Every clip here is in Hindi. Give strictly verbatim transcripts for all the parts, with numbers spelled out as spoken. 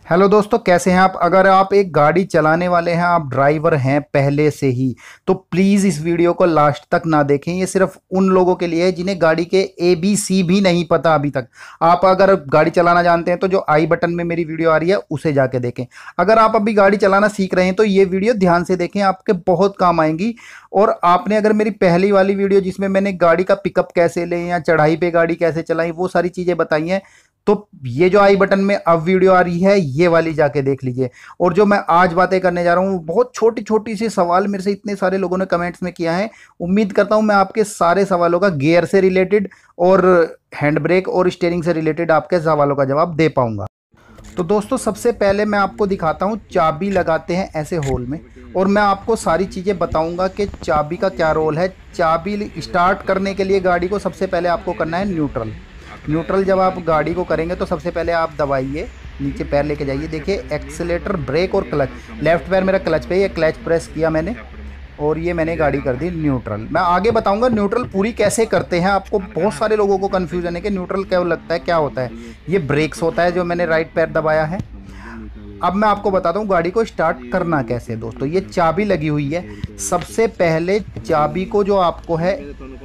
हेलो दोस्तों, कैसे हैं आप। अगर आप एक गाड़ी चलाने वाले हैं, आप ड्राइवर हैं पहले से ही, तो प्लीज़ इस वीडियो को लास्ट तक ना देखें। ये सिर्फ उन लोगों के लिए है जिन्हें गाड़ी के ए बी सी भी नहीं पता अभी तक। आप अगर गाड़ी चलाना जानते हैं तो जो आई बटन में मेरी वीडियो आ रही है उसे जाके देखें। अगर आप अभी गाड़ी चलाना सीख रहे हैं तो ये वीडियो ध्यान से देखें, आपके बहुत काम आएंगी। और आपने अगर मेरी पहली वाली वीडियो जिसमें मैंने गाड़ी का पिकअप कैसे लें या चढ़ाई पे गाड़ी कैसे चलाएं वो सारी चीज़ें बताई हैं, तो ये जो आई बटन में अब वीडियो आ रही है ये वाली जाके देख लीजिए। और जो मैं आज बातें करने जा रहा हूँ बहुत छोटी छोटी सी सवाल मेरे से इतने सारे लोगों ने कमेंट्स में किया है। उम्मीद करता हूँ मैं आपके सारे सवालों का गियर से रिलेटेड और हैंड ब्रेक और स्टीयरिंग से रिलेटेड आपके सवालों का जवाब दे पाऊंगा। तो दोस्तों, सबसे पहले मैं आपको दिखाता हूँ चाबी लगाते हैं ऐसे होल में, और मैं आपको सारी चीज़ें बताऊंगा कि चाबी का क्या रोल है। चाबी स्टार्ट करने के लिए गाड़ी को सबसे पहले आपको करना है न्यूट्रल। न्यूट्रल जब आप गाड़ी को करेंगे तो सबसे पहले आप दबाइए, नीचे पैर लेके जाइए। देखिए एक्सीलेटर, ब्रेक और क्लच। लेफ्ट पैर मेरा क्लच पे, ये क्लच प्रेस किया मैंने और ये मैंने गाड़ी कर दी न्यूट्रल। मैं आगे बताऊंगा न्यूट्रल पूरी कैसे करते हैं। आपको बहुत सारे लोगों को कन्फ्यूजन है कि न्यूट्रल क्या लगता है, क्या होता है। ये ब्रेक्स होता है जो मैंने राइट पैर दबाया है। अब मैं आपको बताता हूँ गाड़ी को स्टार्ट करना कैसे। दोस्तों, ये चाबी लगी हुई है। सबसे पहले चाबी को जो आपको है,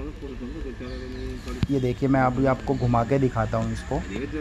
ये देखिए मैं अभी आपको घुमा के दिखाता हूँ। इसको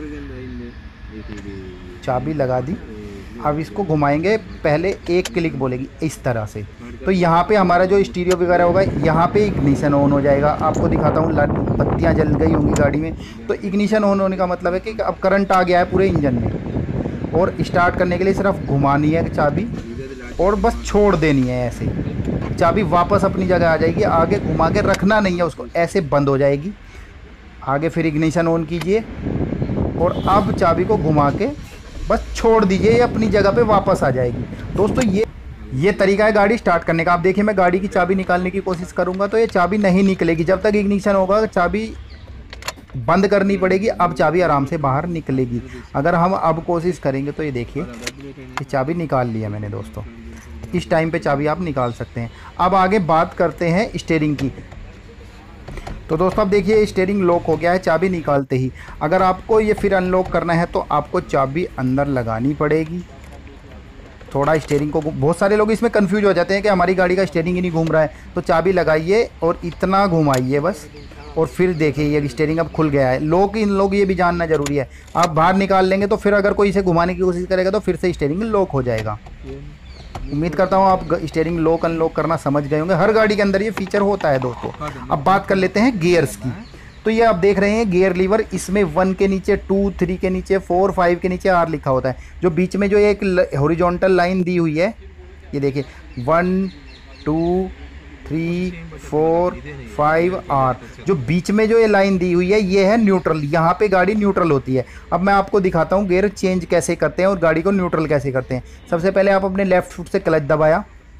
चाबी लगा दी, अब इसको घुमाएंगे। पहले एक क्लिक बोलेगी इस तरह से, तो यहाँ पे हमारा जो स्टीरियो वगैरह होगा, यहाँ पे इग्निशन ऑन हो जाएगा। आपको दिखाता हूँ, बत्तियाँ जल गई होंगी गाड़ी में। तो इग्निशन ऑन होने का मतलब है कि अब करंट आ गया है पूरे इंजन में। और स्टार्ट करने के लिए सिर्फ घुमानी है चाबी और बस छोड़ देनी है ऐसे, चाबी वापस अपनी जगह आ जाएगी। आगे घुमा के रखना नहीं है उसको, ऐसे बंद हो जाएगी। आगे फिर इग्निशन ऑन कीजिए और अब चाबी को घुमा के बस छोड़ दीजिए, ये अपनी जगह पे वापस आ जाएगी। दोस्तों, ये ये तरीका है गाड़ी स्टार्ट करने का। आप देखिए मैं गाड़ी की चाबी निकालने की कोशिश करूंगा तो ये चाबी नहीं निकलेगी। जब तक इग्निशन होगा चाबी बंद करनी पड़ेगी, अब चाबी आराम से बाहर निकलेगी। अगर हम अब कोशिश करेंगे तो ये देखिए ये चाबी निकाल लिया मैंने। दोस्तों, इस टाइम पे चाबी आप निकाल सकते हैं। अब आगे बात करते हैं स्टीयरिंग की। तो दोस्तों, अब देखिए स्टीयरिंग लॉक हो गया है चाबी निकालते ही। अगर आपको ये फिर अनलॉक करना है तो आपको चाबी अंदर लगानी पड़ेगी। थोड़ा स्टीयरिंग को, बहुत सारे लोग इसमें कंफ्यूज हो जाते हैं कि हमारी गाड़ी का स्टीयरिंग ही नहीं घूम रहा है। तो चाबी लगाइए और इतना घुमाइए बस, और फिर देखिए ये स्टीयरिंग अब खुल गया है। लॉक इन लोग ये भी जानना ज़रूरी है। आप बाहर निकाल लेंगे तो फिर अगर कोई इसे घुमाने की कोशिश करेगा तो फिर से स्टीयरिंग लॉक हो जाएगा। उम्मीद करता हूँ आप स्टीयरिंग लॉक अनलॉक करना समझ गए होंगे। हर गाड़ी के अंदर ये फीचर होता है दोस्तों। अब बात कर लेते हैं गियर्स की। तो ये आप देख रहे हैं गियर लीवर, इसमें वन के नीचे टू, थ्री के नीचे फोर, फाइव के नीचे आर लिखा होता है। जो बीच में जो एक हॉरिजॉन्टल लाइन दी हुई है, ये देखिए one two three four five R, जो बीच में जो ये लाइन दी हुई है ये है न्यूट्रल। यहाँ पे गाड़ी न्यूट्रल होती है। अब मैं आपको दिखाता हूँ गियर चेंज कैसे करते हैं और गाड़ी को न्यूट्रल कैसे करते हैं। सबसे पहले आप अपने लेफ्ट फुट से क्लच दबाया,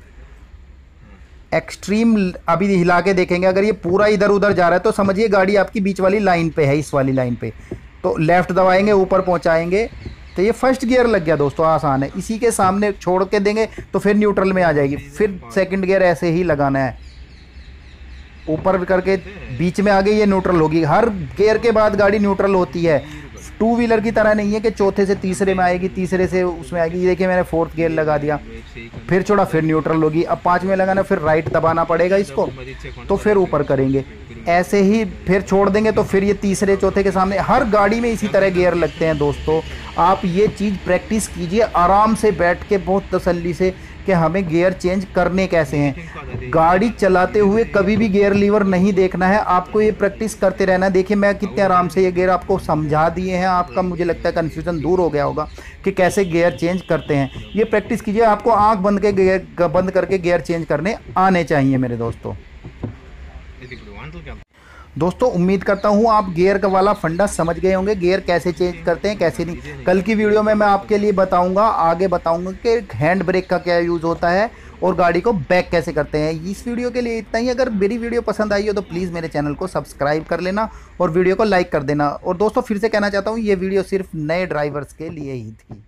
एक्सट्रीम अभी हिला के देखेंगे। अगर ये पूरा इधर उधर जा रहा है तो समझिए गाड़ी आपकी बीच वाली लाइन पे है, इस वाली लाइन पे। तो लेफ्ट दबाएंगे, ऊपर पहुँचाएंगे तो ये फर्स्ट गियर लग गया। दोस्तों, आसान है। इसी के सामने छोड़ के देंगे तो फिर न्यूट्रल में आ जाएगी। फिर सेकंड गियर ऐसे ही लगाना है, ऊपर करके बीच में आ गई, ये न्यूट्रल होगी। हर गियर के बाद गाड़ी न्यूट्रल होती है। टू व्हीलर की तरह नहीं है कि चौथे से तीसरे में आएगी, तीसरे से उसमें आएगी। ये देखिए मैंने फोर्थ गियर लगा दिया, फिर छोड़ा, फिर न्यूट्रल होगी। अब पाँच में लगाना, फिर राइट दबाना पड़ेगा इसको, तो फिर ऊपर करेंगे। ऐसे ही फिर छोड़ देंगे तो फिर ये तीसरे चौथे के सामने। हर गाड़ी में इसी तरह गियर लगते हैं दोस्तों। आप ये चीज़ प्रैक्टिस कीजिए आराम से बैठ के, बहुत तसल्ली से, कि हमें गियर चेंज करने कैसे हैं। गाड़ी चलाते हुए कभी भी गियर लीवर नहीं देखना है, आपको ये प्रैक्टिस करते रहना है। देखिए मैं कितने आराम से ये गियर आपको समझा दिए हैं। आपका मुझे लगता है कन्फ्यूजन दूर हो गया होगा कि कैसे गियर चेंज करते हैं। ये प्रैक्टिस कीजिए, आपको आंख बंद के गियर बंद करके गियर चेंज करने आने चाहिए मेरे दोस्तों। दोस्तों, उम्मीद करता हूँ आप गियर का वाला फंडा समझ गए होंगे, गियर कैसे चेंज करते हैं कैसे नहीं। कल की वीडियो में मैं आपके लिए बताऊंगा, आगे बताऊंगा कि हैंड ब्रेक का क्या यूज़ होता है और गाड़ी को बैक कैसे करते हैं। इस वीडियो के लिए इतना ही। अगर मेरी वीडियो पसंद आई हो तो प्लीज़ मेरे चैनल को सब्सक्राइब कर लेना और वीडियो को लाइक कर देना। और दोस्तों, फिर से कहना चाहता हूँ ये वीडियो सिर्फ नए ड्राइवर्स के लिए ही थी।